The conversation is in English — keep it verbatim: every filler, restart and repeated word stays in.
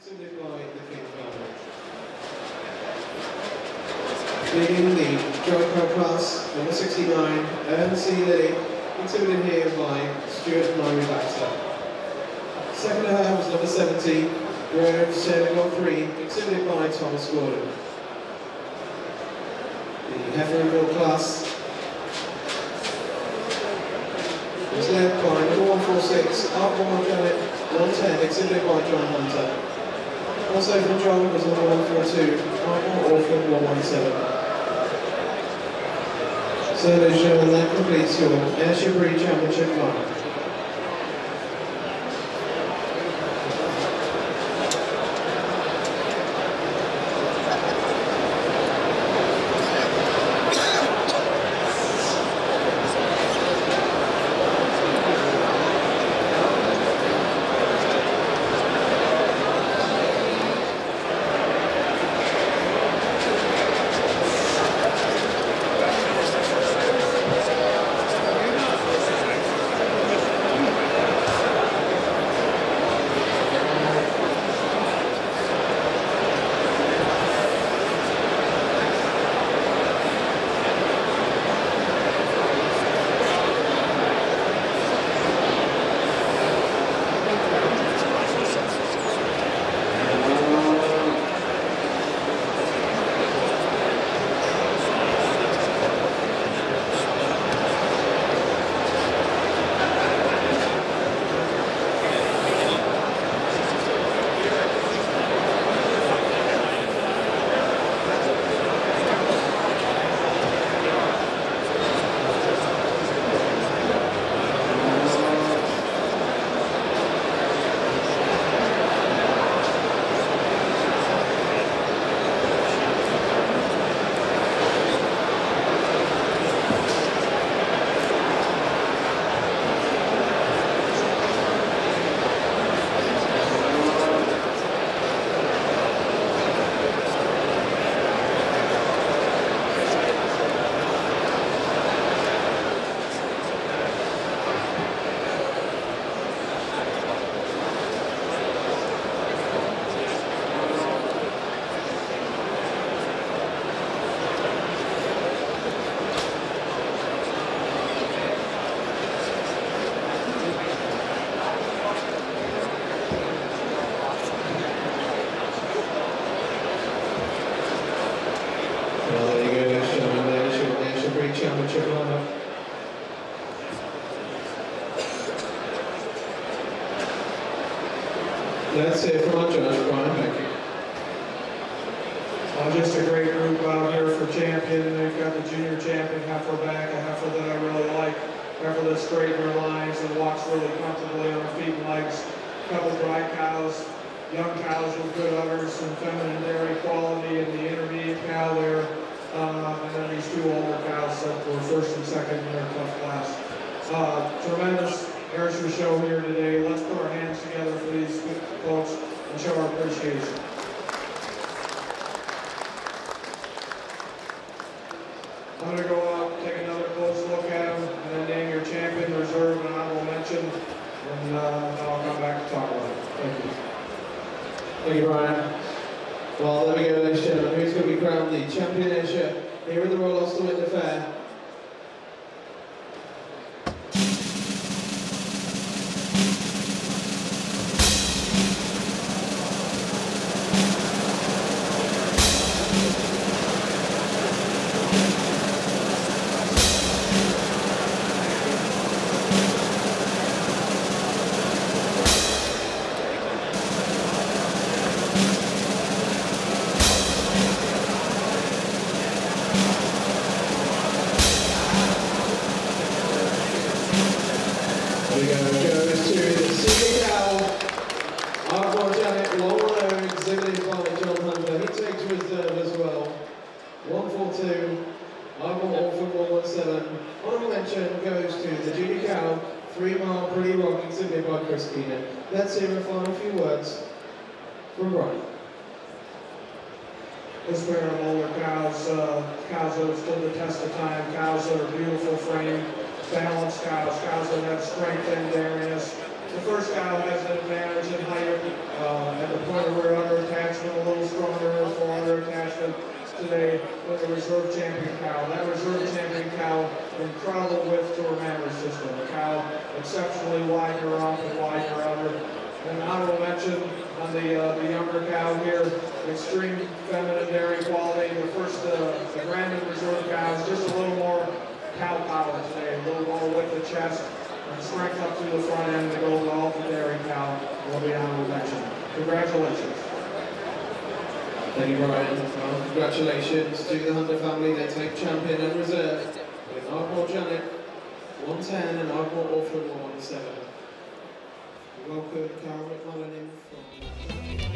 exhibited by the King Calver. Leading the dry cow class, number sixty-nine, Ern C. Lilly, exhibited here by Stuart and Myrie Baxter. Second to her was number seventy, Grove sailing on three, exhibited by Thomas Gordon. The heifer and bull class was led by number one forty-six, Ardmore Janet, one ten, exhibited by John Hunter. Also from John was number one forty-two, Ardmore Orphan, one seventeen. So ladies and gentlemen, that completes your Ayrshire Championship final. Championship lineup. Let's hear from our judge, Brian Behnke. Uh, just a great group out here for champion. They've got the junior champion heifer back, a heifer that I really like, a heifer that straightens her lines and walks really comfortably on her feet and legs. A couple dry cows, young cows with good udders and feminine dairy quality, and the intermediate cow there. Uh, and then these two older cows that were first and second in their tough class. Uh, tremendous Ayrshire show here today. Let's put our hands together for these folks and show our appreciation. I'm going to go out, take another close look at them, and then name your champion, reserve, and honorable mention, and uh, then I'll come back to talk about it. Thank you. Thank you, Brian. Well, there we go, ladies and gentlemen. Who's going to be crowned the champion Ayrshire here at the Royal Ulster Winter Fair? Goes to the senior cow, Ardmore Janet, long alone, exhibited by John Hunter. He takes reserve as well. one forty-two, Ardmore Orphan, one seventeen. Honourable mention goes to the junior cow, three mile Pretty Rock, exhibited by Chris Keenan. Let's hear a final few words from Brian. This pair of older cows, uh, cows that have stood the test of time, cows that are beautiful frame, balanced cows, cows that have strength and dairiness. The first cow has an advantage in height uh, at the point of rear second cow. That reserve champion cow, incredible width to her mammary system. The cow exceptionally wide in her rump and wide in her udder. And honorable mention on the, uh, the younger cow here, extreme feminine dairy quality. The first, uh, the Grandin reserve cow is just a little more cow power today, a little more width of chest and strength up through the front end. The gold all the dairy cow will be honorable mention. Congratulations. Thank you, Brian. Well, congratulations to the Hunter family. They take champion and reserve with Ardmore Janet one ten and Ardmore Orphan one seven. Welcome, Carol McMullen in from...